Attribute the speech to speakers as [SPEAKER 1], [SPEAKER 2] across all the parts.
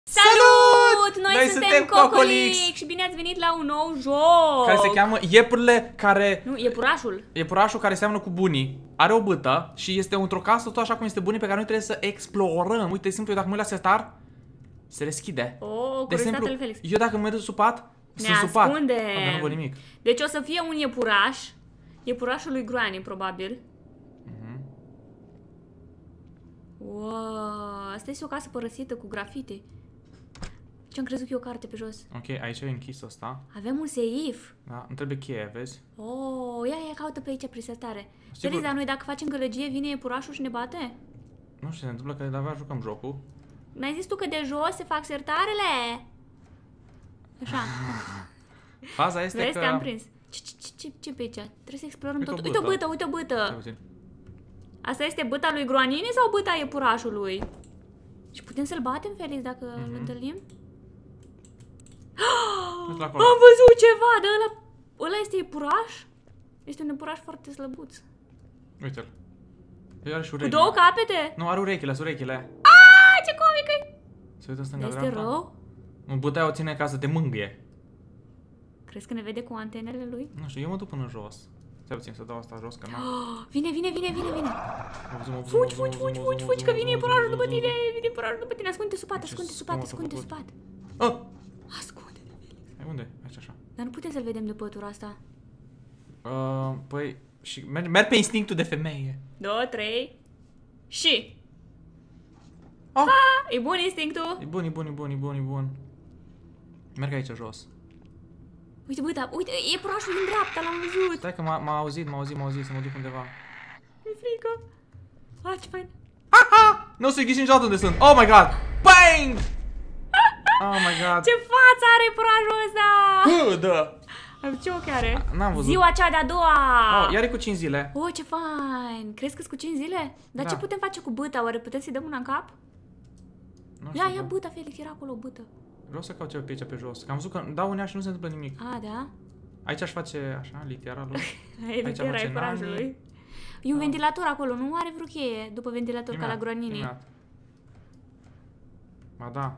[SPEAKER 1] Salut! Noi suntem
[SPEAKER 2] Cocolix
[SPEAKER 1] și bine ați venit la un nou joc!
[SPEAKER 2] care se cheamă Iepurile care...
[SPEAKER 1] Nu, iepurașul.
[SPEAKER 2] Iepurașul care seamănă cu bunii. Are o bâtă și este într-o casă tot așa cum este bunii pe care noi trebuie să explorăm. Uite, de simplu, eu dacă mă uit la setar, se deschide.
[SPEAKER 1] Oh,
[SPEAKER 2] de exemplu,
[SPEAKER 1] Felix.
[SPEAKER 2] eu dacă mă duc sub pat, sunt sub pat. Dar nu văd nimic.
[SPEAKER 1] Deci o să fie un iepuraș. Iepurașul lui Granny, probabil. Wow, asta este o casă părăsită cu grafite. Ce-am crezut că e o carte pe jos.
[SPEAKER 2] Ok, aici e închis ăsta.
[SPEAKER 1] Avem un seif.
[SPEAKER 2] Da, îmi trebuie cheie, vezi?
[SPEAKER 1] Oh, ia, caută pe aici prin setare.
[SPEAKER 2] Sigur.
[SPEAKER 1] Felix, dar noi dacă facem gălăgie, vine iepurașul și ne bate?
[SPEAKER 2] Nu știu ce se întâmplă, că de-abia jucăm jocul.
[SPEAKER 1] N-ai zis tu că de jos se fac sertarele? Așa.
[SPEAKER 2] Faza este
[SPEAKER 1] Vezi,
[SPEAKER 2] că...
[SPEAKER 1] te-am prins. Ce pe aici? Trebuie să explorăm
[SPEAKER 2] Uite
[SPEAKER 1] tot.
[SPEAKER 2] o
[SPEAKER 1] Uite o
[SPEAKER 2] bâtă.
[SPEAKER 1] bâtă, uite o bâtă.
[SPEAKER 2] Puțin.
[SPEAKER 1] Asta este bâta lui Groanini sau bâta iepurașului? Și putem să-l batem, Felix, dacă îl întâlnim?
[SPEAKER 2] Uite-l acolo.
[SPEAKER 1] Am văzut ceva, dar ăla este iepuraș? Este un iepuraș foarte slăbuț.
[SPEAKER 2] Uite-l. Are și
[SPEAKER 1] Cu
[SPEAKER 2] urechi.
[SPEAKER 1] două capete?
[SPEAKER 2] Nu, are urechile, sunt urechile.
[SPEAKER 1] Aaaa, ce comic e!
[SPEAKER 2] Se uită stânga
[SPEAKER 1] Este
[SPEAKER 2] dreapta.
[SPEAKER 1] rău?
[SPEAKER 2] Nu putea o ține ca să te mângâie.
[SPEAKER 1] Crezi că ne vede cu antenele lui?
[SPEAKER 2] Nu știu, eu mă duc până jos. Stai puțin să dau asta jos, că n-am...
[SPEAKER 1] Vine!
[SPEAKER 2] Fugi,
[SPEAKER 1] Fugi, că vine iepurașul după tine! Vine iepurașul după tine! Ascunde sub pat, ascunde sub pat! Ascunde-te, Felix!
[SPEAKER 2] Unde? Aici, așa.
[SPEAKER 1] Dar nu putem să-l vedem de pătura asta.
[SPEAKER 2] Păi... Și merg pe instinctul de femeie.
[SPEAKER 1] 2, 3... Și...
[SPEAKER 2] Oh!
[SPEAKER 1] E bun instinctul?
[SPEAKER 2] E bun. Merg aici jos.
[SPEAKER 1] Uite, băi, uite, iepurașul din dreapta, l-am văzut!
[SPEAKER 2] Stai că m-a auzit, să mă duc undeva.
[SPEAKER 1] Mi-e frică! Ce fain!
[SPEAKER 2] Nu o să-i ghiși niciodată unde sunt. Oh my god! Bang! Oh my god!
[SPEAKER 1] Ce față are iepurașul ăsta!
[SPEAKER 2] Da!
[SPEAKER 1] Ce ochi are?
[SPEAKER 2] N-am văzut.
[SPEAKER 1] Ziua cea de-a doua!
[SPEAKER 2] Iar e cu 5 zile.
[SPEAKER 1] Oh, ce fain! Crezi că-s cu 5 zile? Dar
[SPEAKER 2] Da.
[SPEAKER 1] ce putem face cu bâta? Oare putem să-i dăm una în cap?
[SPEAKER 2] Nu știu,
[SPEAKER 1] Ia bâta, Felix, era acolo o bâtă.
[SPEAKER 2] Vreau să caut ceva pe aici pe jos. Că am văzut că dau unea și nu se întâmplă nimic.
[SPEAKER 1] Da?
[SPEAKER 2] Aici aș face așa, litera lui.
[SPEAKER 1] Era
[SPEAKER 2] face
[SPEAKER 1] iepurașului.
[SPEAKER 2] nani.
[SPEAKER 1] E un ventilator acolo, nu are vreo cheie după ventilator ca la Groanini.
[SPEAKER 2] Imediat. Ba da.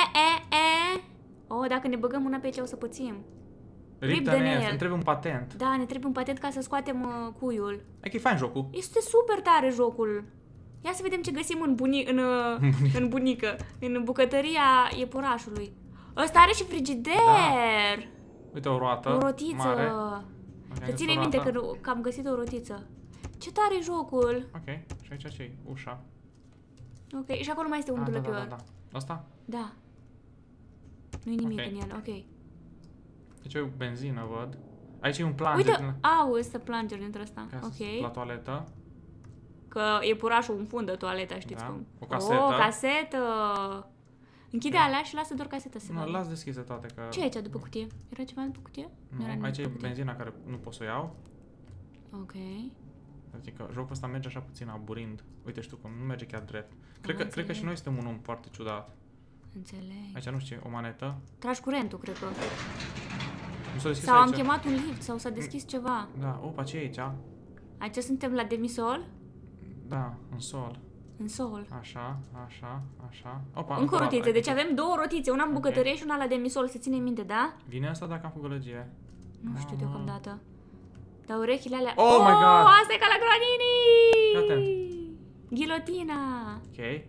[SPEAKER 1] Oh, dacă ne băgăm mâna pe aici o să pățim.
[SPEAKER 2] Rip
[SPEAKER 1] de
[SPEAKER 2] de
[SPEAKER 1] nail.
[SPEAKER 2] îmi trebuie un patent.
[SPEAKER 1] Da, ne trebuie un patent ca să scoatem cuiul.
[SPEAKER 2] E că e fain jocul.
[SPEAKER 1] Este super tare jocul. Ia să vedem ce găsim în bunică, în bucătăria iepurașului. Ăsta are și frigider.
[SPEAKER 2] Da. Uite o roată
[SPEAKER 1] O rotiță.
[SPEAKER 2] mare.
[SPEAKER 1] Să ține minte că am găsit o rotiță. Ce tare e jocul.
[SPEAKER 2] Ok, și aici ce-i? Ușa.
[SPEAKER 1] Ok, și acolo mai este un dulăpior.
[SPEAKER 2] Da. Asta?
[SPEAKER 1] Da. Nu-i nimic
[SPEAKER 2] Ok.
[SPEAKER 1] în el, ok.
[SPEAKER 2] Deci e o benzină, văd. Aici e un plunger.
[SPEAKER 1] Uite, este plunger dintre ăsta.
[SPEAKER 2] La toaletă.
[SPEAKER 1] Că iepurașul înfundă toaleta, știți
[SPEAKER 2] Da,
[SPEAKER 1] cum.
[SPEAKER 2] o casetă.
[SPEAKER 1] O casetă. Închide alea și lasă doar caseta să
[SPEAKER 2] Nu,
[SPEAKER 1] vadă.
[SPEAKER 2] las deschise toate că...
[SPEAKER 1] Ce e aici după cutie? Era ceva după cutie?
[SPEAKER 2] Nu,
[SPEAKER 1] era nimic
[SPEAKER 2] aici e
[SPEAKER 1] după cutie.
[SPEAKER 2] benzina care nu pot să o iau.
[SPEAKER 1] Ok.
[SPEAKER 2] Adică jocul ăsta merge așa puțin aburind. Uite, știu cum, nu merge chiar drept. Cred că și
[SPEAKER 1] înțeleg.
[SPEAKER 2] noi suntem un om foarte ciudat.
[SPEAKER 1] Înțeleg.
[SPEAKER 2] Aici nu știu ce, o manetă.
[SPEAKER 1] Tragi curentul, cred că.
[SPEAKER 2] Nu s-a deschis
[SPEAKER 1] Sau am
[SPEAKER 2] aici.
[SPEAKER 1] chemat un lift sau s-a deschis ceva.
[SPEAKER 2] Da, opa, ce e aici?
[SPEAKER 1] Aici suntem la demisol?
[SPEAKER 2] Da, în sol.
[SPEAKER 1] În sol.
[SPEAKER 2] Așa. Opa,
[SPEAKER 1] Încă o
[SPEAKER 2] dată.
[SPEAKER 1] rotiță. Deci avem două rotițe. Una în
[SPEAKER 2] Ok.
[SPEAKER 1] bucătărie și una la demisol. Se ține minte, da?
[SPEAKER 2] Vine asta dacă am făcut gălăgie?
[SPEAKER 1] Nu știu deocamdată. Dar urechile alea...
[SPEAKER 2] Oh my God!
[SPEAKER 1] Asta e ca la Groanini!
[SPEAKER 2] Fii atent.
[SPEAKER 1] Ghilotina!
[SPEAKER 2] Ok.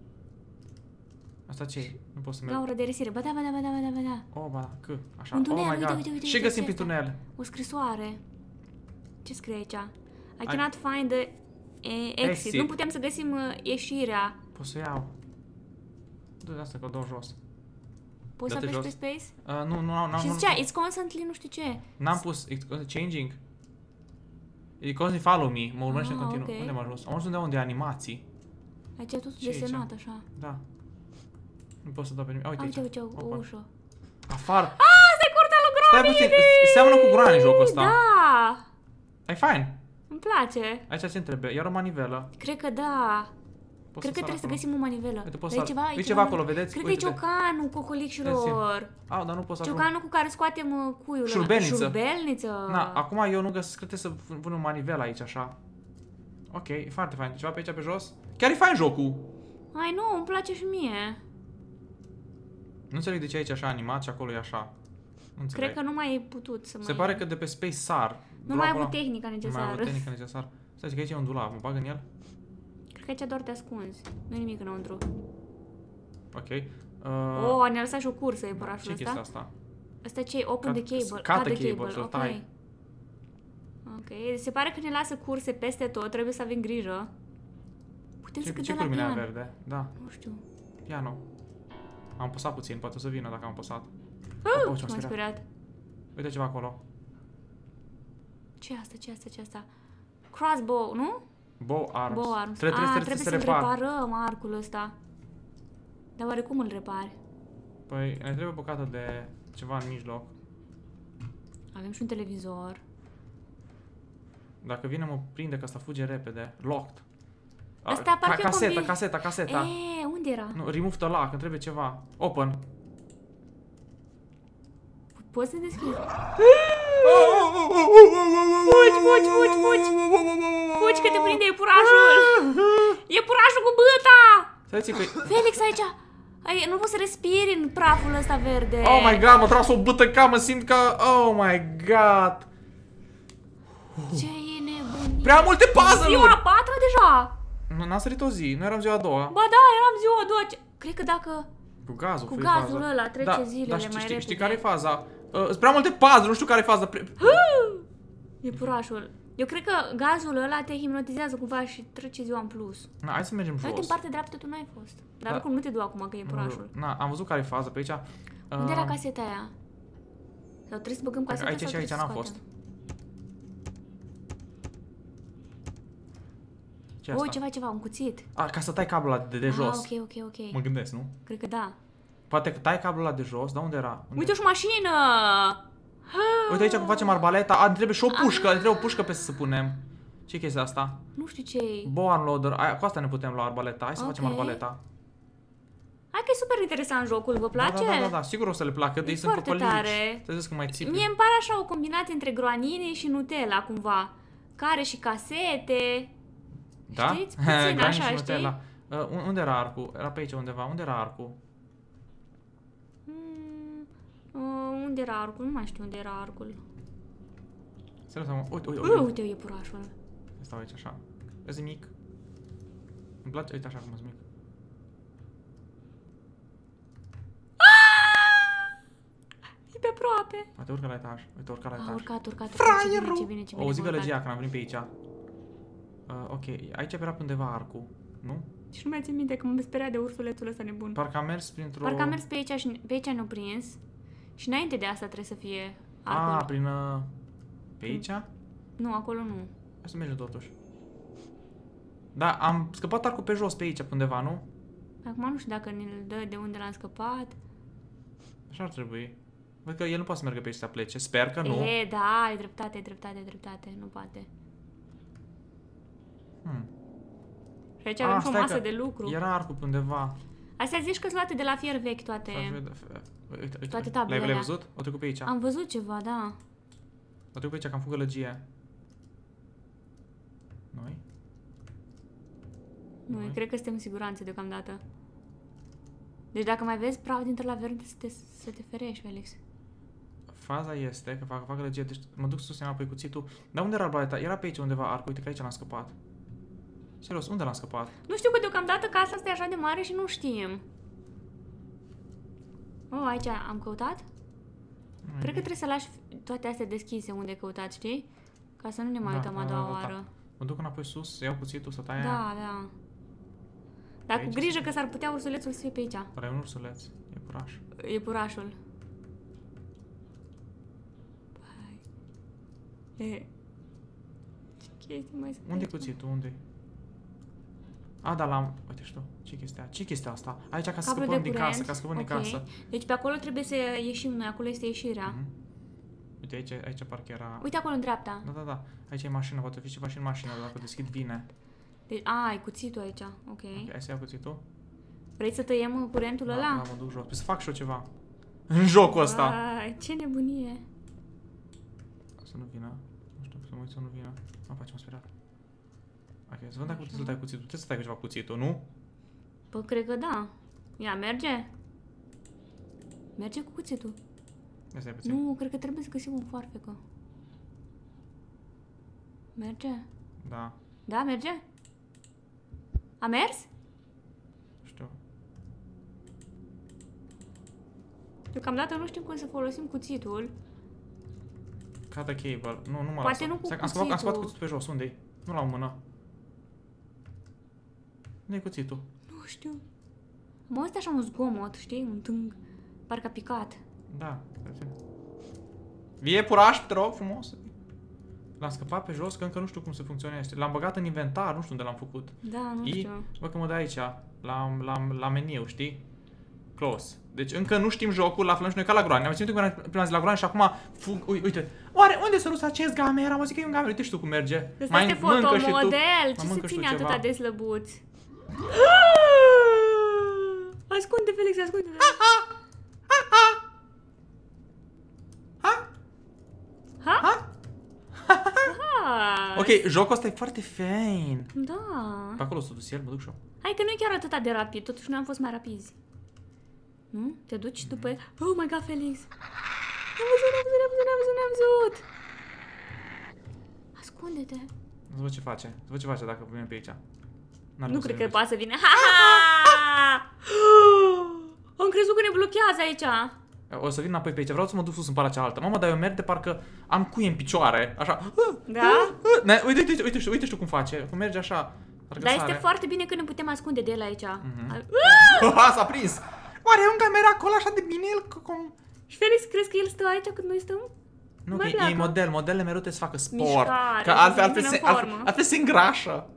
[SPEAKER 2] Asta ce e? Nu pot să merg.
[SPEAKER 1] Gaură de resire. Ba da.
[SPEAKER 2] Oh, ba, că, așa.
[SPEAKER 1] Un tunel,
[SPEAKER 2] Oh my God.
[SPEAKER 1] uite,
[SPEAKER 2] Și găsim
[SPEAKER 1] ce
[SPEAKER 2] prin
[SPEAKER 1] asta?
[SPEAKER 2] tunel.
[SPEAKER 1] O scrisoare. Ce scrie aici? I cannot find the exit. Nu putem să găsim ieșirea.
[SPEAKER 2] Pot să iau. Du-te asta că o dau jos.
[SPEAKER 1] Poți să
[SPEAKER 2] Dă-te
[SPEAKER 1] apeși pe
[SPEAKER 2] jos.
[SPEAKER 1] space?
[SPEAKER 2] Nu,
[SPEAKER 1] Și zicea, it's constantly nu știu ce.
[SPEAKER 2] N-am pus changing. E constantly follow me. Mă urmărește în continuu.
[SPEAKER 1] ok.
[SPEAKER 2] Unde m-am ajuns? Am ajuns undeva unde e animații.
[SPEAKER 1] Aici e totul
[SPEAKER 2] Ce e aici?
[SPEAKER 1] desenat așa.
[SPEAKER 2] Da. Nu pot să dau pe nimic. Uite
[SPEAKER 1] Uite,
[SPEAKER 2] aici.
[SPEAKER 1] o
[SPEAKER 2] Opa.
[SPEAKER 1] ușă.
[SPEAKER 2] Afară.
[SPEAKER 1] Asta e curtea lui
[SPEAKER 2] Stai
[SPEAKER 1] Groanini!
[SPEAKER 2] puțin. Seamănă cu Granny jocul ăsta.
[SPEAKER 1] Da!
[SPEAKER 2] E fain.
[SPEAKER 1] Îmi place.
[SPEAKER 2] Aici ce trebuie? Iar o manivelă.
[SPEAKER 1] Cred că da.
[SPEAKER 2] Poți
[SPEAKER 1] Cred că trebuie să găsim o manivelă.
[SPEAKER 2] Uite, poți
[SPEAKER 1] Dar
[SPEAKER 2] să...
[SPEAKER 1] e
[SPEAKER 2] E ceva acolo, vedeți?
[SPEAKER 1] Cred că e ciocanul cocolicșilor.
[SPEAKER 2] Dar nu pot să ajung.
[SPEAKER 1] Ciocanul cu care scoatem cuiul ăla.
[SPEAKER 2] Șurubelniță.
[SPEAKER 1] Șurubelniță.
[SPEAKER 2] Na, acum eu nu găsesc, cred că să pun o manivelă aici, așa. Ok, e foarte fain. Ceva pe aici, pe jos? Chiar e fain jocul.
[SPEAKER 1] Ai, nu, îmi place și mie.
[SPEAKER 2] Nu înțeleg de ce aici e așa animat și acolo e așa. Nu înțeleg.
[SPEAKER 1] Cred că nu mai ai putut să
[SPEAKER 2] Se pare că de pe Space sar.
[SPEAKER 1] Nu mai ai avut tehnica
[SPEAKER 2] Nu mai ai
[SPEAKER 1] necesară.
[SPEAKER 2] avut tehnica necesară. Stai, că aici e un dulap, mă bag în el?
[SPEAKER 1] Cred că aici doar te ascunzi. Nu e nimic înăuntru.
[SPEAKER 2] Ok.
[SPEAKER 1] Ne-a lăsat și o cursă, e părașul
[SPEAKER 2] Ce
[SPEAKER 1] ăsta.
[SPEAKER 2] chestia asta?
[SPEAKER 1] Asta ce? Open the cable.
[SPEAKER 2] Cut
[SPEAKER 1] Cut
[SPEAKER 2] the cable, să-l
[SPEAKER 1] ok.
[SPEAKER 2] tai.
[SPEAKER 1] Ok, se pare că ne lasă curse peste tot, trebuie să avem grijă. Putem să
[SPEAKER 2] Ce
[SPEAKER 1] cântăm
[SPEAKER 2] cu
[SPEAKER 1] la
[SPEAKER 2] lumina
[SPEAKER 1] pian.
[SPEAKER 2] verde? Da,
[SPEAKER 1] Nu știu.
[SPEAKER 2] piano. Am apăsat puțin, poate o să vină dacă am apăsat.
[SPEAKER 1] Ce
[SPEAKER 2] ce
[SPEAKER 1] m-a speriat.
[SPEAKER 2] Uite ceva acolo.
[SPEAKER 1] Ce asta, ce asta, ce asta? Crossbow, nu?
[SPEAKER 2] Bow arms.
[SPEAKER 1] Bow arms.
[SPEAKER 2] Trebuie să
[SPEAKER 1] să reparăm arcul ăsta. Dar oare cum îl repari?
[SPEAKER 2] Păi, ne trebuie bucată de ceva în mijloc.
[SPEAKER 1] Avem și un televizor.
[SPEAKER 2] Dacă vine mă prinde că asta fuge repede. Locked.
[SPEAKER 1] Ăsta parcă e
[SPEAKER 2] Caseta.
[SPEAKER 1] Unde era?
[SPEAKER 2] Nu, remove the lock, îmi trebuie ceva. Open.
[SPEAKER 1] Poți să deschizi?
[SPEAKER 2] Fugi!
[SPEAKER 1] Fugi că te prinde iepurașul! Iepurașul cu băta!
[SPEAKER 2] Stai că...
[SPEAKER 1] Felix, aici! Nu poți să respiri în praful ăsta verde.
[SPEAKER 2] Oh my god, mă tras o bâtă în cap, mă simt că... Oh my god!
[SPEAKER 1] Ce e nebunie?
[SPEAKER 2] Prea multe puzzle-uri!
[SPEAKER 1] Ziua a patra deja!
[SPEAKER 2] Nu, n-a sărit o zi, nu eram ziua a doua.
[SPEAKER 1] Ba da, eram ziua a doua. Cred că dacă
[SPEAKER 2] Cu gazul,
[SPEAKER 1] cu
[SPEAKER 2] fă
[SPEAKER 1] gazul
[SPEAKER 2] faza.
[SPEAKER 1] ăla trece zilele mai
[SPEAKER 2] știi,
[SPEAKER 1] repede.
[SPEAKER 2] știi care e faza? Sunt prea multe puzzle, nu știu care e faza.
[SPEAKER 1] Iepurașul. Eu cred că gazul ăla te hipnotizează cumva și trece ziua în plus.
[SPEAKER 2] Na, hai să mergem jos.
[SPEAKER 1] Uite, în partea dreaptă tu n-ai fost. Dar
[SPEAKER 2] Da.
[SPEAKER 1] oricum nu te du acum că e iepurașul.
[SPEAKER 2] Na, am văzut care e faza pe aici.
[SPEAKER 1] Unde era caseta aia? Sau trebuie să băgăm caseta
[SPEAKER 2] Aici
[SPEAKER 1] sau
[SPEAKER 2] și aici
[SPEAKER 1] trebuie să
[SPEAKER 2] n-a fost.
[SPEAKER 1] scoatem?
[SPEAKER 2] Ce e asta?
[SPEAKER 1] Ceva, un cuțit.
[SPEAKER 2] Ca să tai cablul ăla de jos.
[SPEAKER 1] Ok.
[SPEAKER 2] Mă gândesc, nu?
[SPEAKER 1] Cred că da.
[SPEAKER 2] Poate că tai cablul ăla de jos, dar unde era?
[SPEAKER 1] Uite și o mașină!
[SPEAKER 2] Uite aici cum facem arbaleta. Ne trebuie și o pușcă, ne trebuie o pușcă pe să punem. Ce e chestia asta?
[SPEAKER 1] Nu știu ce-i.
[SPEAKER 2] Bow unloader. Cu asta ne putem lua arbaleta. Hai să facem arbaleta.
[SPEAKER 1] Hai că e super interesant jocul, vă place?
[SPEAKER 2] Da, sigur o să le placă. Ei sunt
[SPEAKER 1] foarte
[SPEAKER 2] păpălici.
[SPEAKER 1] tare.
[SPEAKER 2] Să zici că mai țipi.
[SPEAKER 1] Mie îmi pare așa o combinație între groanine și Nutella, cumva. Care și casete.
[SPEAKER 2] Da?
[SPEAKER 1] Știți? Puțin
[SPEAKER 2] Grani
[SPEAKER 1] așa,
[SPEAKER 2] și
[SPEAKER 1] știi?
[SPEAKER 2] Nutella. Unde era arcul? Era pe aici undeva. Unde era arcul?
[SPEAKER 1] Unde era arcul? Nu mai știu unde era arcul.
[SPEAKER 2] Să lăsăm. Uite.
[SPEAKER 1] Uite, iepurașul.
[SPEAKER 2] Stau aici așa. Vezi mic. Îmi place, uite așa cum e mic.
[SPEAKER 1] E pe aproape.
[SPEAKER 2] Poate urcă la etaj. Uite, urcă la etaj.
[SPEAKER 1] Urcat.
[SPEAKER 2] Fraierul!
[SPEAKER 1] Ce bine,
[SPEAKER 2] O zi gălăgia când am venit pe aici. Ok, aici era pe undeva arcul, nu?
[SPEAKER 1] Și nu mai țin minte că mă speria de ursulețul ăsta nebun.
[SPEAKER 2] Parcă am mers printr-o...
[SPEAKER 1] Parcă am mers pe aici și pe aici ne-au prins. Și înainte de asta trebuie să fie arcul.
[SPEAKER 2] prin... Pe aici?
[SPEAKER 1] Nu, acolo nu.
[SPEAKER 2] Hai să mergem totuși. Da, am scăpat arcul pe jos, pe aici, pe undeva, nu?
[SPEAKER 1] Acum nu știu dacă ne-l dă de unde l-am scăpat.
[SPEAKER 2] Așa ar trebui. Văd că el nu poate să meargă pe aici să plece. Sper că nu.
[SPEAKER 1] Da, ai dreptate. Nu poate. Și aici avem și o masă de lucru.
[SPEAKER 2] Era arcul pe undeva.
[SPEAKER 1] Astea zici că sunt luate de la fier vechi toate.
[SPEAKER 2] Uite,
[SPEAKER 1] toate tablele
[SPEAKER 2] L-ai
[SPEAKER 1] alea.
[SPEAKER 2] văzut? O trecut pe aici.
[SPEAKER 1] Am văzut ceva, da.
[SPEAKER 2] O trecut pe aici, că am făcut gălăgie. Noi?
[SPEAKER 1] Nu, eu cred că suntem în siguranță deocamdată. Deci dacă mai vezi praf dintre la verde să te ferești, Felix.
[SPEAKER 2] Faza este că fac gălăgie, deci mă duc sus înapoi cuțitul. Dar unde era arbaleta? Era pe aici undeva arcul, uite că aici l-am scăpat. Serios, unde l-am scăpat?
[SPEAKER 1] Nu știu că deocamdată casa asta e așa de mare și nu știm. Aici am căutat? Cred că trebuie să lași toate astea deschise unde ai căutat, știi? Ca să nu ne mai uităm a doua oară.
[SPEAKER 2] Mă duc înapoi sus, să iau cuțitul, să tai
[SPEAKER 1] Da. Dar cu grijă că s-ar putea ursulețul să fie pe aici.
[SPEAKER 2] Dar e un ursuleț, e puraș.
[SPEAKER 1] Iepurașul. Ce chestii mai
[SPEAKER 2] Unde e cuțitul? Unde? Da, l-am... Uite și tu. Ce chestia asta? Aici ca să scăpăm din casă, din casă.
[SPEAKER 1] Deci pe acolo trebuie să ieșim noi, acolo este ieșirea.
[SPEAKER 2] Uite, aici parcă era...
[SPEAKER 1] Uite acolo în dreapta.
[SPEAKER 2] Da. Aici e mașina, poate fi ceva și în mașină, dacă deschid vine.
[SPEAKER 1] Deci, ai cuțitul aici, ok.
[SPEAKER 2] Hai să iau cuțitul.
[SPEAKER 1] Vrei să tăiem curentul ăla?
[SPEAKER 2] Da, mă duc jos. Păi să fac și eu ceva. În jocul ăsta.
[SPEAKER 1] Ce nebunie.
[SPEAKER 2] Să nu vină. Nu știu, să mă uit să nu vină. Mă face, m-a speriat. Ok, să văd dacă puteți să tai cuțitul. Puteți să tai cu ceva cuțitul, nu?
[SPEAKER 1] Păi, cred că da. Ia, merge? Merge cu cuțitul.
[SPEAKER 2] Ia stai puțin.
[SPEAKER 1] Nu, cred că trebuie să găsim o foarfecă. Merge?
[SPEAKER 2] Da,
[SPEAKER 1] Da, merge? A mers?
[SPEAKER 2] știu.
[SPEAKER 1] Deocamdată nu știm cum să folosim cuțitul.
[SPEAKER 2] Cut the cable. Nu mă
[SPEAKER 1] Poate
[SPEAKER 2] lasă.
[SPEAKER 1] nu cu
[SPEAKER 2] Stai,
[SPEAKER 1] cuțitul.
[SPEAKER 2] am scos cuțitul pe jos. Unde-i? Nu l-am în mână. Unde-i cuțitul?
[SPEAKER 1] Nu știu. Mă, ăsta așa un zgomot, știi? Un tâng. Parcă a picat.
[SPEAKER 2] Da. Vie puraș, te rog frumos. L-am scăpat pe jos, că încă nu știu cum se funcționește. L-am băgat în inventar, nu știu unde l-am făcut.
[SPEAKER 1] Da, nu știu.
[SPEAKER 2] Bă, că mă dă aici, la meniu, știi? Close. Deci încă nu știm jocul, l aflăm și noi ca la groane. Am ținut prima zi la groane și acum fug. Uite. Oare unde s-a dus acest gamer? Am zis că e un gamer. Uite și tu cum merge.
[SPEAKER 1] Ăsta este fotomodel. Ce se ține
[SPEAKER 2] ceva.
[SPEAKER 1] atâta de slăbuț? Ascunde, Felix, ascunde. Ha?
[SPEAKER 2] Ok, jocul ăsta e foarte fain.
[SPEAKER 1] Da.
[SPEAKER 2] Pe acolo s-a dus el, mă duc și eu.
[SPEAKER 1] Hai că nu e chiar atât de rapid, totuși noi am fost mai rapizi. Nu? Te duci după... Oh my god, Felix! N-am văzut! Ascunde-te!
[SPEAKER 2] Să văd ce face. Să văd ce face dacă vine pe aici.
[SPEAKER 1] Nu cred că poate să vină. Am crezut că ne blochează aici.
[SPEAKER 2] O să vin înapoi pe aici. Vreau să mă duc sus în para cealaltă. Mamă, dar eu merg de parcă am cuie în picioare. Așa.
[SPEAKER 1] Da?
[SPEAKER 2] Uite cum face. Cum merge așa.
[SPEAKER 1] Dar este foarte bine că ne putem ascunde de el aici.
[SPEAKER 2] S-a prins! Oare e un gamer acolo așa de bine el?
[SPEAKER 1] Și Felix, crezi că el stă aici când noi stăm?
[SPEAKER 2] Nu, că e model. Modelele mereu trebuie să facă sport.
[SPEAKER 1] Mișcare,
[SPEAKER 2] că altfel se îngrașă.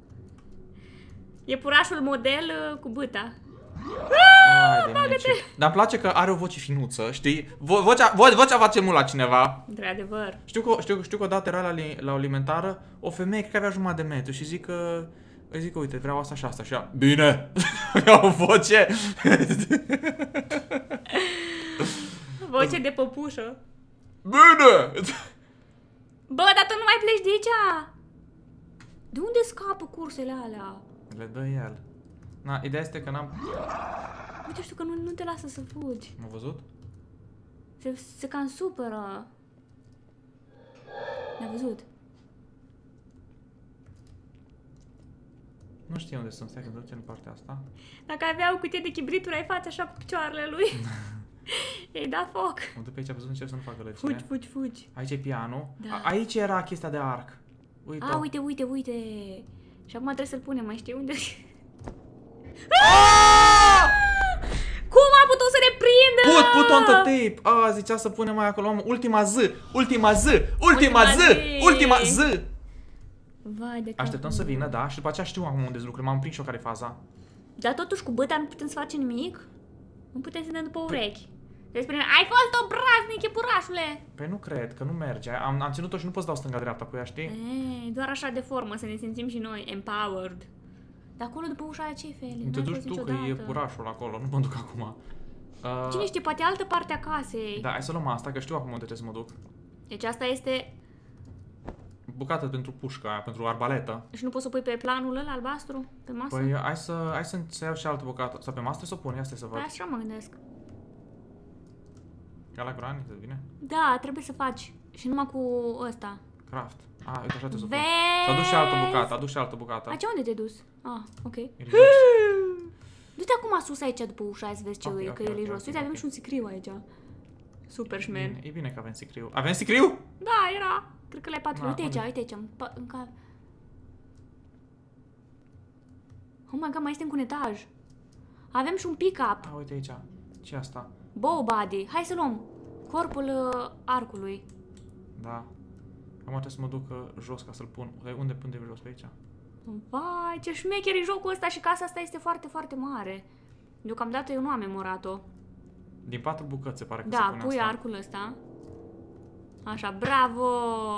[SPEAKER 1] E purașul model cu bâta.
[SPEAKER 2] Dar îmi place că are o voce finuță, știi? Vocea face mult la cineva.
[SPEAKER 1] Într-adevăr.
[SPEAKER 2] Știu că odată era la o alimentară o femeie care avea jumătate de metru și zic că uite, vreau asta și asta și ea, bine! Avea o voce.
[SPEAKER 1] Voce de păpușă.
[SPEAKER 2] Bine!
[SPEAKER 1] Bă, dar tu nu mai pleci de aici? De unde scapă cursele alea?
[SPEAKER 2] Le dă el. Na, ideea este că n-am...
[SPEAKER 1] Uite, știu că nu te lasă să fugi.
[SPEAKER 2] M-a văzut?
[SPEAKER 1] Se cam supără. Ne-a văzut.
[SPEAKER 2] Nu știu unde sunt, stai că duce în partea asta.
[SPEAKER 1] Dacă avea o cutie de chibrituri, ai face așa cu picioarele lui. I-ai dat foc.
[SPEAKER 2] Mă duc pe aici, a văzut încep să nu facă lăcine.
[SPEAKER 1] Fugi.
[SPEAKER 2] Aici e pianul.
[SPEAKER 1] Da.
[SPEAKER 2] Aici era chestia de arc.
[SPEAKER 1] Uite. Și acum trebuie să-l punem, mai știi unde? Cum a putut să ne prindă?
[SPEAKER 2] Put on the tape. Zicea să punem mai acolo. Ultima zi.
[SPEAKER 1] Vai de cap.
[SPEAKER 2] Așteptăm să vină, da, și după aceea știu acum unde lucruri. M-am prins și eu care e faza.
[SPEAKER 1] Dar totuși cu băta nu putem să facem nimic? Nu putem să ne dăm după urechi. Despre ai fost obraznic, iepurașule!
[SPEAKER 2] Păi nu cred, că nu merge. Am ținut-o și nu poți dau stânga-dreapta cu ea, știi?
[SPEAKER 1] Doar așa de formă, să ne simțim și noi empowered. Dar acolo după ușa aia ce-i, Felix?
[SPEAKER 2] Nu te duci tu, că e iepurașul acolo, nu mă duc acum.
[SPEAKER 1] Cine știe, poate altă parte a casei.
[SPEAKER 2] Da, hai să luăm asta, că știu acum unde trebuie să mă duc.
[SPEAKER 1] Deci asta este...
[SPEAKER 2] bucată pentru pușca aia, pentru arbaletă.
[SPEAKER 1] Și nu poți să pui pe planul ăla albastru, pe masă?
[SPEAKER 2] Păi hai să iau și altă bucată. Sau pe masă să o pun, ia stai să văd.
[SPEAKER 1] Păi așa mă gândesc.
[SPEAKER 2] Ca la grani, să vine?
[SPEAKER 1] Da, trebuie să faci. Și numai cu ăsta.
[SPEAKER 2] Craft. Uite așa trebuie să o pun.
[SPEAKER 1] Vezi?
[SPEAKER 2] S-a dus și altă bucată,
[SPEAKER 1] Ce unde te-ai dus? Ok. Du-te acum sus aici după ușa aia să vezi ce e, că el e jos. Uite, avem și un sicriu aici. Super șmen.
[SPEAKER 2] E bine că avem sicriu. Avem sicriu?
[SPEAKER 1] Da, era. Cred că l-ai patru. Uite aici, în cap. Oh my god, mai este încă un etaj. Avem și un pick-up.
[SPEAKER 2] Uite aici. Ce asta?
[SPEAKER 1] Bow body. Hai să luăm corpul arcului.
[SPEAKER 2] Da. Acum trebuie să mă duc jos ca să-l pun. Unde pun jos pe aici?
[SPEAKER 1] Vai, ce șmecher e jocul ăsta și casa asta este foarte, foarte mare. Deocamdată eu nu am memorat-o.
[SPEAKER 2] Din 4 bucăți se pare că
[SPEAKER 1] da,
[SPEAKER 2] se pune
[SPEAKER 1] pui
[SPEAKER 2] asta.
[SPEAKER 1] arcul ăsta. Așa, bravo!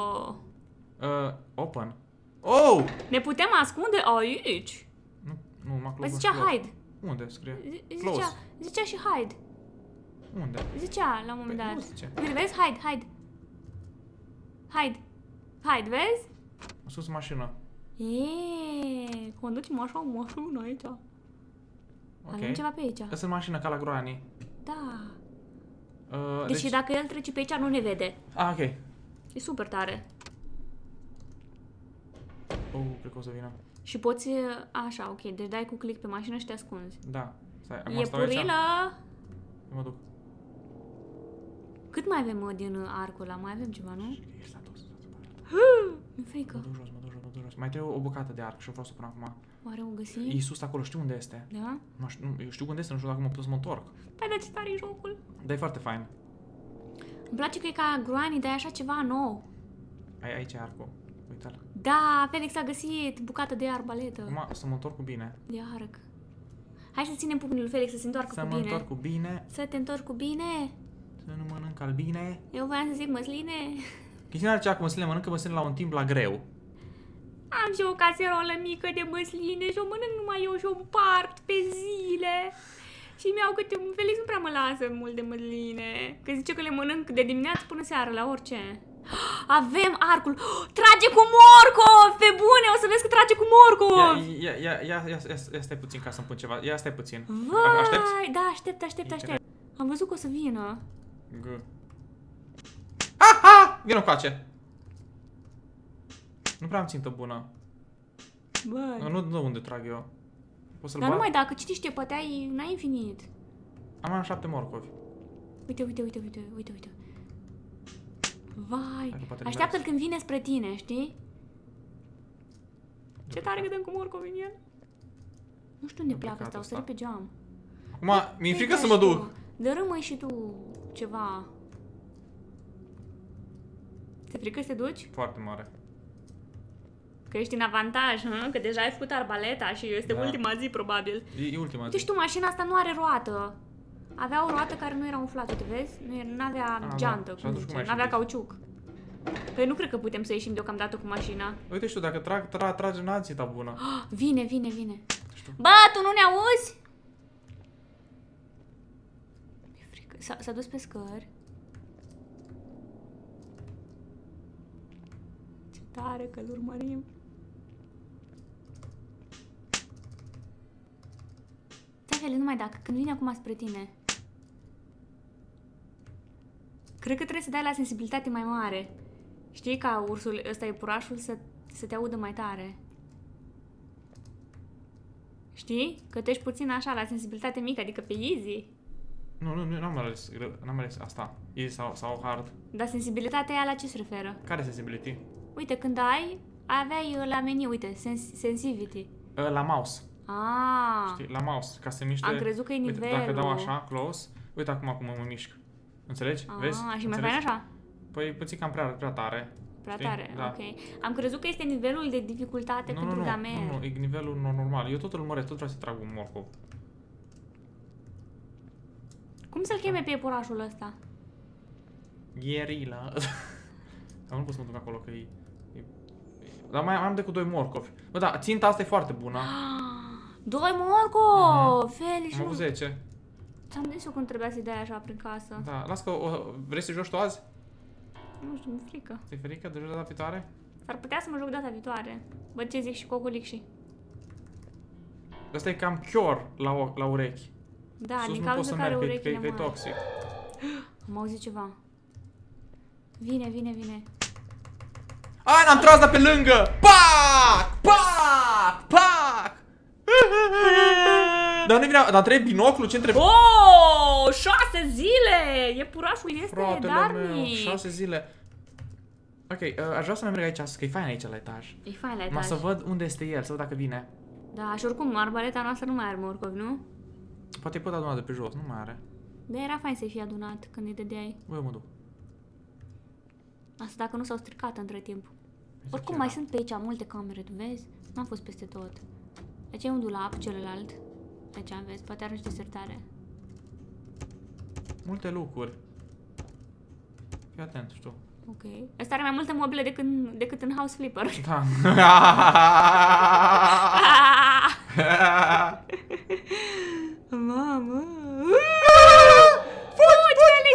[SPEAKER 2] Open. Oh!
[SPEAKER 1] Ne putem ascunde aici?
[SPEAKER 2] Nu, m-a
[SPEAKER 1] Păi zicea hide.
[SPEAKER 2] Unde scrie?
[SPEAKER 1] Zicea și hide.
[SPEAKER 2] Unde?
[SPEAKER 1] Zicea la un moment dat.
[SPEAKER 2] Nu zice.
[SPEAKER 1] Vezi? Hide, vezi?
[SPEAKER 2] Am sus mașină.
[SPEAKER 1] Conducem așa o mașină aici.
[SPEAKER 2] Ok.
[SPEAKER 1] Avem ceva pe aici.
[SPEAKER 2] Că sunt mașină ca la groanii.
[SPEAKER 1] Da. Deci dacă el trece pe aici, nu ne vede.
[SPEAKER 2] Ah, ok.
[SPEAKER 1] E super tare.
[SPEAKER 2] Cred că o să vină.
[SPEAKER 1] Și poți... Așa, ok. Deci dai cu click pe mașină și te ascunzi.
[SPEAKER 2] Da. Stai, acum
[SPEAKER 1] E
[SPEAKER 2] stau aici.
[SPEAKER 1] purilă!
[SPEAKER 2] Mă duc.
[SPEAKER 1] Cât mai avem din arcul ăla? Mai avem ceva, nu?
[SPEAKER 2] El s-a dus.
[SPEAKER 1] Mi-e frică.
[SPEAKER 2] Mă duc jos. Mai trebuie o bucată de arc și o vreau să pun acum.
[SPEAKER 1] Oare o găsim?
[SPEAKER 2] E sus acolo, știu unde este.
[SPEAKER 1] Da?
[SPEAKER 2] Nu știu, eu știu unde este, nu știu dacă mă pot să mă întorc.
[SPEAKER 1] Păi, dar ce tare e jocul.
[SPEAKER 2] Dar e foarte fain.
[SPEAKER 1] Îmi place că e ca Granny, dar e așa ceva nou.
[SPEAKER 2] Aici e arcul. Uite-l.
[SPEAKER 1] Da, Felix a găsit bucată de arbaletă.
[SPEAKER 2] Acum să mă întorc cu bine.
[SPEAKER 1] De arc. Hai să ținem pumnul lui Felix să se întoarcă
[SPEAKER 2] Să
[SPEAKER 1] cu
[SPEAKER 2] mă
[SPEAKER 1] bine.
[SPEAKER 2] întorc cu bine.
[SPEAKER 1] Să te întorci cu bine.
[SPEAKER 2] Să nu mănânc albine.
[SPEAKER 1] Eu voiam să zic măsline.
[SPEAKER 2] Cristina are cea cu măsline, mănâncă măsline la un timp la greu.
[SPEAKER 1] Am și o caserolă mică de măsline și o mănânc numai eu și o împart pe zile. Și mi-au câte un... Felix nu prea mă lasă mult de măsline. Că zice că le mănânc de dimineață până seara, la orice. Avem arcul. Trage cu morcov! Pe bune, o să vezi că trage cu morcov!
[SPEAKER 2] Ia stai puțin ca să-mi pun ceva. Ia stai puțin.
[SPEAKER 1] Vai,
[SPEAKER 2] Aștepți?
[SPEAKER 1] da, aștept. Am văzut că o să vină.
[SPEAKER 2] Aha! Vino coace. Nu prea am țintă bună.
[SPEAKER 1] Băi.
[SPEAKER 2] Nu unde trag eu. Poți să-l
[SPEAKER 1] Dar
[SPEAKER 2] bag?
[SPEAKER 1] numai dacă cine știe, poate n-ai infinit.
[SPEAKER 2] Am 7 morcovi.
[SPEAKER 1] Uite. Vai,
[SPEAKER 2] Hai că poate
[SPEAKER 1] așteaptă-l când vine spre tine, știi? Ce tare că dăm cu morcov în el. Nu știu unde pleacă ăsta, o sări pe geam.
[SPEAKER 2] Acum, mi-e frică să mă duc.
[SPEAKER 1] Dărâmă-i și tu ceva. Ți-e frică să te duci?
[SPEAKER 2] Foarte mare.
[SPEAKER 1] Că ești în avantaj, hă? Că deja ai făcut arbaleta și este ultima zi, probabil.
[SPEAKER 2] E ultima zi.
[SPEAKER 1] Uite, știu, mașina asta nu are roată. Avea o roată care nu era umflată, te vezi? Nu avea geantă,
[SPEAKER 2] cum
[SPEAKER 1] n-avea cauciuc. Păi nu cred că putem să ieșim deocamdată cu mașina.
[SPEAKER 2] Uite, știu, dacă trage în alții, ta bună.
[SPEAKER 1] Vine. Bă, tu nu ne auzi? Mi-e frică. S-a dus pe scări. Ce tare că-l urmărim. Stai, Feli, numai dacă, când vine acum spre tine. Cred că trebuie să dai la sensibilitate mai mare. Știi, ca ursul ăsta e purașul să te audă mai tare. Știi? Că tu ești puțin așa, la sensibilitate mică, adică pe easy.
[SPEAKER 2] Nu, n-am ales asta. Easy sau hard.
[SPEAKER 1] Dar sensibilitatea aia la ce se referă?
[SPEAKER 2] Care sensibility?
[SPEAKER 1] Uite, când aveai la meniu, uite, sensitivity.
[SPEAKER 2] La mouse.
[SPEAKER 1] Ah.
[SPEAKER 2] Știi, la mouse, ca să se miște.
[SPEAKER 1] Am crezut că e nivelul.
[SPEAKER 2] Uite, dacă dau așa, close, uite acum cum mă mișc. Înțelegi? Vezi?
[SPEAKER 1] Și mai fain așa?
[SPEAKER 2] Păi puțin cam prea tare.
[SPEAKER 1] Prea
[SPEAKER 2] știi?
[SPEAKER 1] tare,
[SPEAKER 2] Da.
[SPEAKER 1] ok. Am crezut că este nivelul de dificultate pentru gamer.
[SPEAKER 2] Nu, e nivelul normal. Eu tot îl măresc, tot vreau să trag un morcov.
[SPEAKER 1] Cum să-l cheme pe iepurașul ăsta?
[SPEAKER 2] Gherila. Dar nu pot să mă duc acolo, că e... Dar mai am decât 2 morcovi. Bă, da, ținta asta e foarte bună.
[SPEAKER 1] 2 morcovi! Felix!
[SPEAKER 2] Am avut 10.
[SPEAKER 1] Ți-am zis eu când trebuia să-i dai așa prin casă.
[SPEAKER 2] Da, las că vrei să joci tu azi?
[SPEAKER 1] Nu știu, mi-e frică.
[SPEAKER 2] Ți-e frică de joci data viitoare?
[SPEAKER 1] S-ar putea să mă joc data viitoare. Văd ce zic și coculic și.
[SPEAKER 2] Asta e cam chior la urechi.
[SPEAKER 1] Da,
[SPEAKER 2] sus
[SPEAKER 1] din
[SPEAKER 2] nu
[SPEAKER 1] cauza
[SPEAKER 2] poți
[SPEAKER 1] care
[SPEAKER 2] să merg,
[SPEAKER 1] urechile
[SPEAKER 2] că e
[SPEAKER 1] mari.
[SPEAKER 2] toxic.
[SPEAKER 1] Am auzit ceva. Vine.
[SPEAKER 2] A, n-am tras, dar pe lângă! Pac! Dar nu vine, dar trebuie binoclu, ce trebuie?
[SPEAKER 1] Oh, 6 zile! Iepurașul este darnic.
[SPEAKER 2] 6 zile. Ok, aș vrea să mai merg aici, că e fain aici la etaj.
[SPEAKER 1] E fain la
[SPEAKER 2] Numai
[SPEAKER 1] etaj.
[SPEAKER 2] să văd unde este el, să văd dacă vine.
[SPEAKER 1] Da, și oricum, arbaleta noastră nu mai are morcovi, nu?
[SPEAKER 2] Poate îi pot aduna de pe jos, nu mai are.
[SPEAKER 1] Da, era fain să-i fie adunat când îi dădeai.
[SPEAKER 2] Bă, eu mă duc.
[SPEAKER 1] Asta dacă nu s-au stricat între timp. Oricum, mai sunt pe aici multe camere, tu vezi? N-am fost peste tot. Aici e un dulap, celălalt. Aici am vezi, poate arăși desertare.
[SPEAKER 2] Multe lucruri. Fii atent, știu.
[SPEAKER 1] Ok. Asta are mai multe mobile decât în House Flipper.
[SPEAKER 2] Da.
[SPEAKER 1] Mamă!
[SPEAKER 2] Fugi, Felix,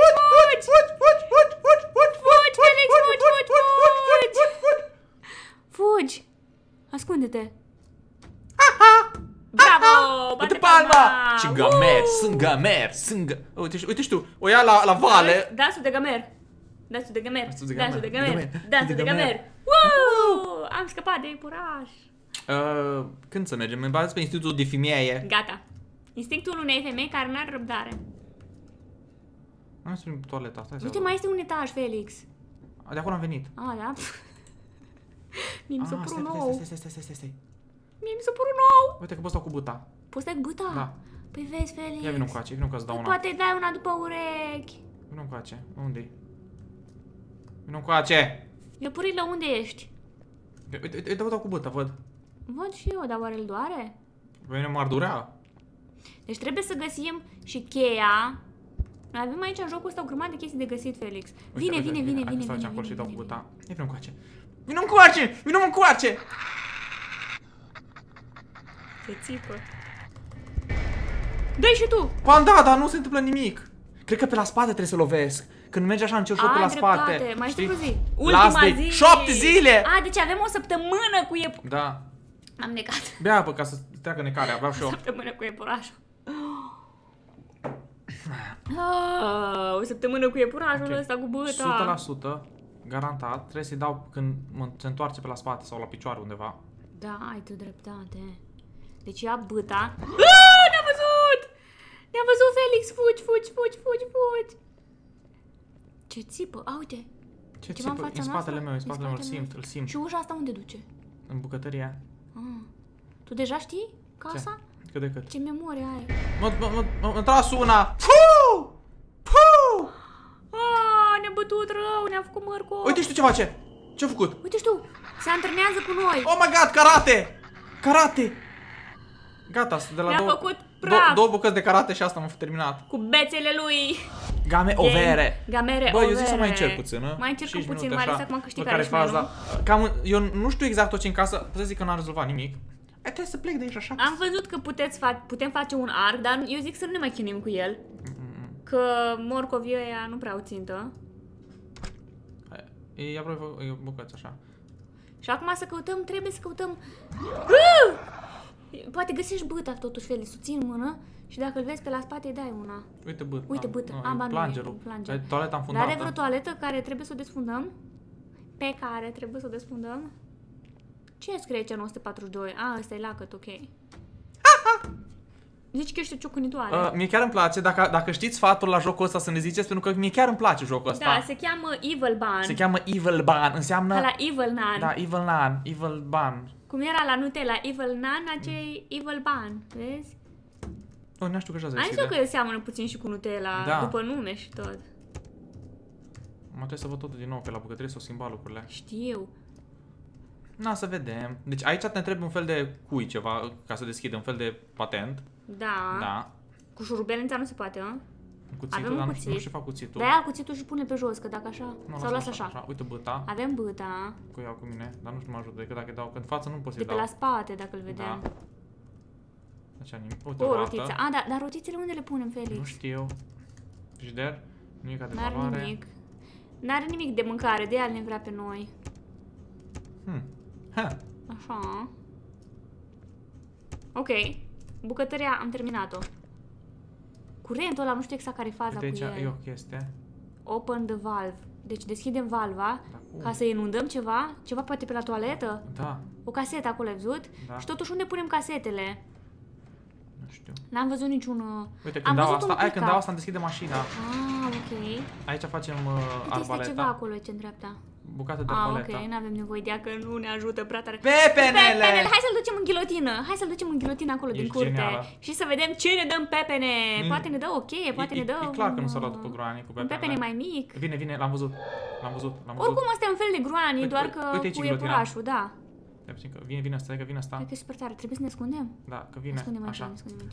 [SPEAKER 1] Fugi! Ascunde-te! Bravo! Bate
[SPEAKER 2] palma! Ce gamer, sunt gamer, Uite și tu, o ia la vale.
[SPEAKER 1] Dansul de gamer. Dansul de gamer.
[SPEAKER 2] Dansul de gamer.
[SPEAKER 1] Dansul de gamer. Dansul de gamer. Am scăpat de iepuraș.
[SPEAKER 2] Când să mergem? Îmi bazați pe institutul de femeie.
[SPEAKER 1] Gata. Instinctul unei femei care n-are răbdare.
[SPEAKER 2] Am să prin toaleta.
[SPEAKER 1] Uite, mai este un etaj, Felix.
[SPEAKER 2] De acolo am venit.
[SPEAKER 1] Da? Mie mi s-a părut nou.
[SPEAKER 2] Stai.
[SPEAKER 1] Mie mi s-a părut nou.
[SPEAKER 2] Uite că pot stau cu băta.
[SPEAKER 1] Poți să-i băta?
[SPEAKER 2] Da.
[SPEAKER 1] Păi vezi, Felix.
[SPEAKER 2] Ia vină încoace, vină să dau una.
[SPEAKER 1] Poate dai una după urechi.
[SPEAKER 2] Vină încoace, unde-i? Vină încoace.
[SPEAKER 1] Iepurile, unde ești?
[SPEAKER 2] Uite, dau cu băta, văd.
[SPEAKER 1] Văd și eu, dar oare îl doare?
[SPEAKER 2] Pe mine m-ar durea.
[SPEAKER 1] Deci trebuie să găsim și cheia. Noi avem aici în jocul ăsta o grămadă de chestii de găsit, Felix. Vine.
[SPEAKER 2] Hai să facem acolo și dau cu băta. Ia vină încoace. Vină încoace!
[SPEAKER 1] Te țipă. Dă-i și tu!
[SPEAKER 2] Da, dar nu se întâmplă nimic. Cred că pe la spate trebuie să lovesc. Când mergi așa, încerci pe la spate.
[SPEAKER 1] Mai știu o zi.
[SPEAKER 2] Ultima zi. 7 zile!
[SPEAKER 1] Deci avem o săptămână cu
[SPEAKER 2] Da.
[SPEAKER 1] Am necat.
[SPEAKER 2] Bea apă ca să treacă necarea, vreau și eu.
[SPEAKER 1] O săptămână cu iepurașul. O săptămână cu iepurașul ăsta, cu băta.
[SPEAKER 2] 100% garantat. Trebuie să-i dau când se întoarce pe la spate sau la picioare undeva.
[SPEAKER 1] Da, ai tu dreptate. Deci ia băta. Ne-a văzut! Ne-a văzut, Felix! Fugi! Ce țipă? Uite!
[SPEAKER 2] Ce țipă? În spatele meu, îl simt.
[SPEAKER 1] Și ușa asta unde duce?
[SPEAKER 2] În bucătăria.
[SPEAKER 1] Tu deja știi casa?
[SPEAKER 2] Cât de cât.
[SPEAKER 1] Ce memorie ai?
[SPEAKER 2] M-a tras una!
[SPEAKER 1] Ne-a bătut rău, ne-a făcut mărco.
[SPEAKER 2] Uite și tu ce face! Ce-a făcut?
[SPEAKER 1] Uite și tu, se antrenează cu noi.
[SPEAKER 2] Oh my god, karate! Gata, de la două bucăți de karate și asta m-a terminat.
[SPEAKER 1] Cu bețele lui.
[SPEAKER 2] Gamere.
[SPEAKER 1] Bă,
[SPEAKER 2] eu zic să mai încerc puțin,
[SPEAKER 1] Mai încerc puțin, mai ales acum că știi care faza.
[SPEAKER 2] Eu nu știu exact tot ce în casă, pot să zic că n-am rezolvat nimic. Trebuie să plec de aici așa.
[SPEAKER 1] Am văzut că putem face un arc, dar eu zic să nu ne mai chinuim cu el. Că morcovii ăia nu prea o țintă.
[SPEAKER 2] E aproape bucăți așa.
[SPEAKER 1] Și acum trebuie să căutăm. Poate găsești băta totuși, Felix, să țin în mână și dacă îl vezi pe la spate îi dai una. Uite băta.
[SPEAKER 2] Plangerul. Toaleta înfundată.
[SPEAKER 1] Dar are vreo toaletă care trebuie să o desfundăm? Pe care trebuie să o desfundăm? Ce scrie aici 942? Ăsta e lacăt, ok. Zici că ești o ciocănitoare.
[SPEAKER 2] Mie chiar îmi place, dacă știți sfatul la jocul ăsta să ne ziceți, pentru că mie chiar îmi place jocul ăsta.
[SPEAKER 1] Da, se cheamă Evil Ban.
[SPEAKER 2] Se cheamă Evil Ban, înseamnă...
[SPEAKER 1] Ca la Evil Nan.
[SPEAKER 2] Da, Evil Nan, Evil Ban.
[SPEAKER 1] Cum era la Nutella, Evil Nan, acei Evil Ban, vezi?
[SPEAKER 2] Nu știu că așa se
[SPEAKER 1] deschide. Ai zis că seamănă puțin și cu Nutella, după nume și tot.
[SPEAKER 2] Mă trebuie să văd totul din nou, că la bucătărie s-au schimbat lucrurile.
[SPEAKER 1] Știu.
[SPEAKER 2] Să vedem. Deci aici te întreb un fel de cui ceva, ca să deschidă, un fel de patent.
[SPEAKER 1] Da. Cu șurubelența nu se poate,
[SPEAKER 2] Cuțitul, dar nu știu ce fac cuțitul.
[SPEAKER 1] Da, cuțitul și pune pe jos, că dacă așa, sau lasă așa.
[SPEAKER 2] Uite băta.
[SPEAKER 1] Avem băta.
[SPEAKER 2] Cu iau cu mine, dar nu știu mă ajută, decât dacă dau, că în față nu pot să-i
[SPEAKER 1] dau. De pe la spate, dacă îl vedem.
[SPEAKER 2] Da. Așa nimic. Uite
[SPEAKER 1] o rotiță. Dar rotițele unde le punem, Felix?
[SPEAKER 2] Nu știu. Frigider? Nimic de valoare.
[SPEAKER 1] N-are nimic. N-are nimic de mâncare, de-aia ne vrea pe noi. Așa. Ok. Bucătăria am terminat-o. Curentul ăla, nu știu exact care e faza cu el.
[SPEAKER 2] E o chestie.
[SPEAKER 1] Open the valve. Deci deschidem valva ca să inundăm ceva. Ceva poate pe la toaletă.
[SPEAKER 2] Da.
[SPEAKER 1] O casetă acolo, ai văzut?
[SPEAKER 2] Da.
[SPEAKER 1] Și totuși unde punem casetele?
[SPEAKER 2] Nu știu.
[SPEAKER 1] N-am văzut niciun...
[SPEAKER 2] Uite, când dau asta îmi deschide mașina.
[SPEAKER 1] Ok.
[SPEAKER 2] Aici facem
[SPEAKER 1] arbaleta. Uite, este ceva acolo, aici în dreapta.
[SPEAKER 2] Bucată de arbaleta.
[SPEAKER 1] Ok, n-avem nevoie de ea, că nu ne ajută prea tare.
[SPEAKER 2] Pepenele!
[SPEAKER 1] Hai să-l ducem în ghilotină. Hai să-l ducem în ghilotină acolo din curte.
[SPEAKER 2] Genială.
[SPEAKER 1] Și să vedem ce ne dăm pepene. Poate ne dă o cheie, poate ne dă...
[SPEAKER 2] E clar că nu s-a luat după groani cu pepenele.
[SPEAKER 1] Un pepene mai mic.
[SPEAKER 2] Vine, l-am văzut.
[SPEAKER 1] Oricum ăsta e un fel de groani, doar că cu iepurașul, da.
[SPEAKER 2] Vine asta, că vine asta.
[SPEAKER 1] Hai că e super tare, trebuie să ne ascundem.
[SPEAKER 2] Da, că vine, așa.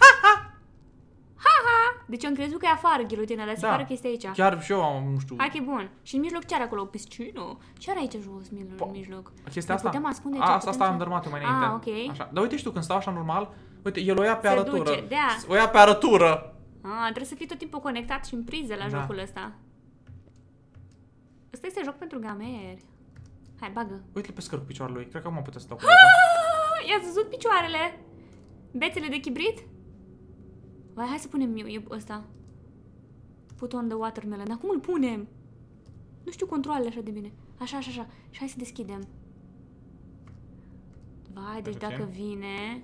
[SPEAKER 1] Deci am crezut că e afară ghilotina, dar se pare că este aici.
[SPEAKER 2] Chiar și eu nu știu.
[SPEAKER 1] Hai că e bun. Și în mijloc ce are acolo? O piscină? Ce are aici jos, în mijloc?
[SPEAKER 2] Chestia asta?
[SPEAKER 1] Putem ascunde
[SPEAKER 2] asta am dărmat eu mai înainte.
[SPEAKER 1] Ok.
[SPEAKER 2] Așa. Dar uite și tu, când stau așa normal, uite, el o ia pe arătură.
[SPEAKER 1] Se duce, da.
[SPEAKER 2] O ia pe arătură.
[SPEAKER 1] Trebuie să fii tot timpul conectat și în prize la jocul ăsta. Ăsta este joc pentru gameri. Hai, bagă.
[SPEAKER 2] Uite-l pe scări cu picioarele lui. Cred că acum putea să dau cu
[SPEAKER 1] I-ați văzut picioarele? Bețele de chibrit? Hai să punem ăsta. Put on the watermelon. Dar cum îl punem? Nu știu controlele așa de bine. Așa. Și hai să deschidem. Vai, deci dacă vine...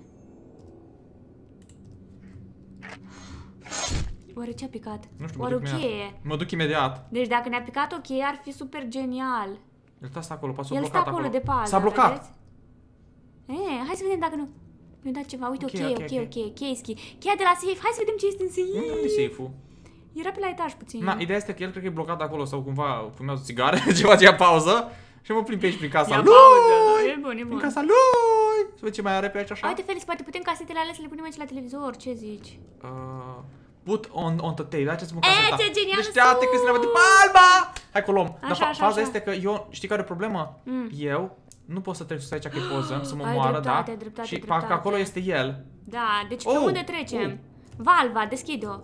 [SPEAKER 1] Oare ce-a picat?
[SPEAKER 2] Nu știu,
[SPEAKER 1] oare o cheie?
[SPEAKER 2] Mă duc imediat.
[SPEAKER 1] Deci dacă ne-a picat o cheie, ar fi super genial.
[SPEAKER 2] El stă acolo, poate s-a
[SPEAKER 1] blocat acolo. El stă acolo de pază.
[SPEAKER 2] S-a blocat.
[SPEAKER 1] Vedeți? Hai să vedem dacă nu... Mi-a dat ceva. Uite, o cheie. Cheia de la safe. Hai să vedem ce este în safe.
[SPEAKER 2] Unde e safe-ul?
[SPEAKER 1] Era pe la etaj puțin.
[SPEAKER 2] Na, ideea este că el cred că e blocat acolo sau cumva fumează țigare, ceva ce ia pauză. Și mă plimb pe aici prin casa lui.
[SPEAKER 1] E bun.
[SPEAKER 2] Prin casa lui. Să vedem ce mai are pe aici așa.
[SPEAKER 1] Uite, Felix, poate putem casetele alea să le punem aici la televizor. Ce zici?
[SPEAKER 2] Put on the tape, da? Ce-ți mă caseta?
[SPEAKER 1] Ce genial!
[SPEAKER 2] Deci teate, Cristina, de Palma! Hai că o luăm.
[SPEAKER 1] Așa,
[SPEAKER 2] Dar faza este că eu, știi care e problemă? Eu nu pot să trec sus aici că e poză, să mă moară, da? Și parcă acolo este el.
[SPEAKER 1] Da, deci pe unde trecem? Valva, deschide-o.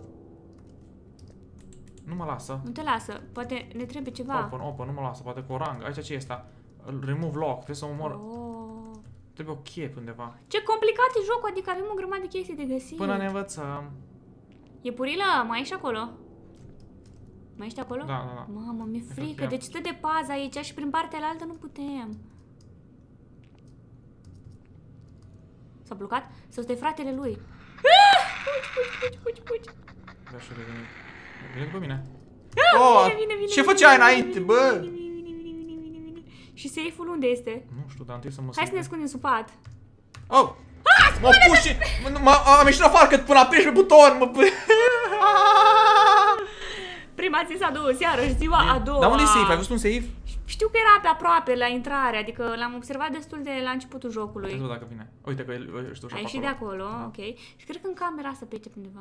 [SPEAKER 2] Nu mă lasă.
[SPEAKER 1] Nu te lasă, poate ne trebuie ceva.
[SPEAKER 2] Open, nu mă lasă, poate cu orang. Aici ce este? Remove lock, trebuie să mă omor. Trebuie o cheie pe undeva.
[SPEAKER 1] Ce complicat e jocul, adică avem o grămadă de chestii de găsit.
[SPEAKER 2] Până ne învățăm.
[SPEAKER 1] E Purilă, mai ești acolo? Mai ești acolo?
[SPEAKER 2] Da.
[SPEAKER 1] Mamă, mi-e frică, deci stă de pază aici și prin partea alaltă nu putem. S-a blocat? Sau stai fratele lui? Fugi.
[SPEAKER 2] Da, și revenit. Vine după mine.
[SPEAKER 1] Vine.
[SPEAKER 2] Ce făceai înainte, bă?
[SPEAKER 1] Vine. Și safe-ul unde este?
[SPEAKER 2] Nu știu, dar întâi să mă
[SPEAKER 1] Hai să ne ascundem sub pat.
[SPEAKER 2] Mă pus și... Am ieșit afară că până apeși pe buton,
[SPEAKER 1] Prima zi, a doua seară și ziua a doua.
[SPEAKER 2] Dar unde e safe? Ai văzut un safe?
[SPEAKER 1] Știu că era pe aproape la intrare, adică l-am observat destul de la începutul jocului.
[SPEAKER 2] Hai să văd dacă vine. Uite că el știu și
[SPEAKER 1] ai ieșit de acolo, ok. Și cred că în camera asta pe aici undeva.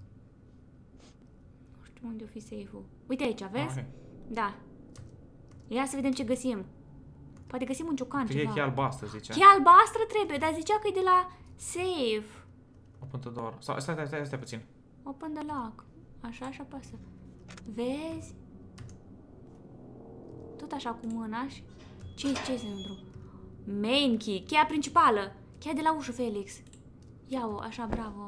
[SPEAKER 1] Nu știu unde o fi safe-ul. Uite aici, vezi? Da. Ia să vedem ce găsim. Poate găsim un ciocan, ceva.
[SPEAKER 2] E cheia albastră, zicea.
[SPEAKER 1] Cheia albastră trebuie, dar zicea că e de la safe.
[SPEAKER 2] Open the door. Stai puțin.
[SPEAKER 1] Open the lock. Așa și apasă. Vezi? Tot așa cu mâna și... Ce este într-o? Main key. Cheia principală. Cheia de la ușă, Felix. Ia-o, așa, bravo.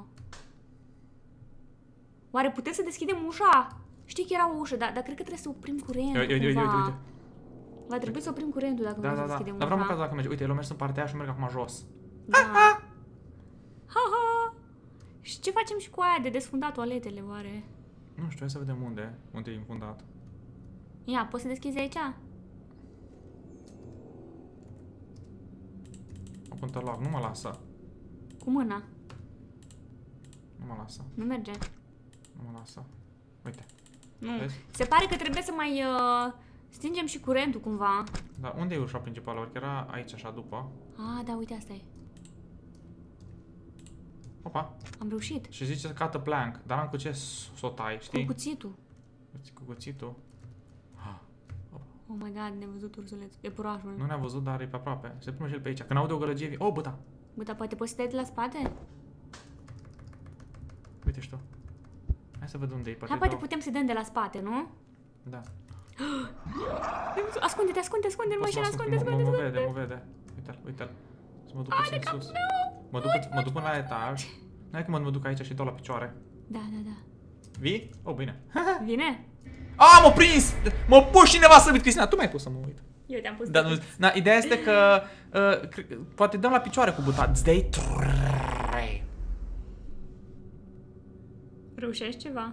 [SPEAKER 1] Oare putem să deschidem ușa? Știi că era o ușă, dar cred că trebuie să oprim curentul
[SPEAKER 2] Uite.
[SPEAKER 1] Va trebui să oprim curentul dacă vrem să deschidem ușa.
[SPEAKER 2] Dar vreau măcar dacă merge. Uite, el a mers în partea aia și merg acum jos.
[SPEAKER 1] Da. Ha. Și ce facem și cu aia de desfundat toaletele, oare?
[SPEAKER 2] Nu știu, hai să vedem unde e infundat.
[SPEAKER 1] Ia, poți să deschizi aici?
[SPEAKER 2] Open the lock, nu mă lasă.
[SPEAKER 1] Cu mâna.
[SPEAKER 2] Nu mă lasă.
[SPEAKER 1] Nu merge.
[SPEAKER 2] Nu mă lasă. Uite.
[SPEAKER 1] Nu. Se pare că trebuie să mai stingem și curentul cumva.
[SPEAKER 2] Dar unde e ușa principală? Orică era aici așa după.
[SPEAKER 1] Da, uite, asta e.
[SPEAKER 2] Opa.
[SPEAKER 1] Am reușit.
[SPEAKER 2] Și zice cut a plank, dar n-am cu ce să o tai, știi?
[SPEAKER 1] Cu cuțitul.
[SPEAKER 2] Cu cuțitul.
[SPEAKER 1] Oh my god, ne-a văzut ursuleț. E purașul.
[SPEAKER 2] Nu ne-a văzut, dar e pe aproape. Se pune și el pe aici. Când aude o gălăgie, vine. Băta.
[SPEAKER 1] Băta, poate poți să te la spate?
[SPEAKER 2] Uite și tu. Hai să văd unde e.
[SPEAKER 1] Poate putem să-i dăm de la spate, nu?
[SPEAKER 2] Da.
[SPEAKER 1] Ascunde-te în mașină, ascunde-te.
[SPEAKER 2] Mă vede. Uite-l. Să mă duc puțin sus. Mă duc până la etaj. N-ai că mă duc aici și dau la picioare.
[SPEAKER 1] Da.
[SPEAKER 2] Vii? Bine.
[SPEAKER 1] Vine?
[SPEAKER 2] M-a prins! M-a pus cineva să uit, Cristina. Tu m-ai pus să mă uit.
[SPEAKER 1] Eu te-am pus.
[SPEAKER 2] Da, ideea este că poate dăm la picioare cu buta. Îți dai 3.
[SPEAKER 1] Reușești ceva?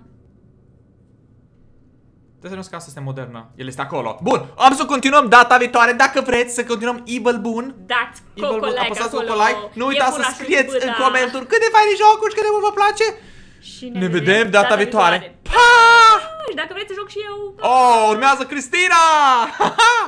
[SPEAKER 2] Trebuie să nu casă este modernă. El este acolo. Bun, am să continuăm data viitoare. Dacă vreți să continuăm Evil Bun,
[SPEAKER 1] dați coco-like,
[SPEAKER 2] apăsați coco-like. Nu uitați să scrieți în comentarii cât de fain e jocul și cât de mult vă place.
[SPEAKER 1] Și
[SPEAKER 2] ne vedem data viitoare. Pa!
[SPEAKER 1] Și dacă vreți să joc și eu.
[SPEAKER 2] Urmează Cristina!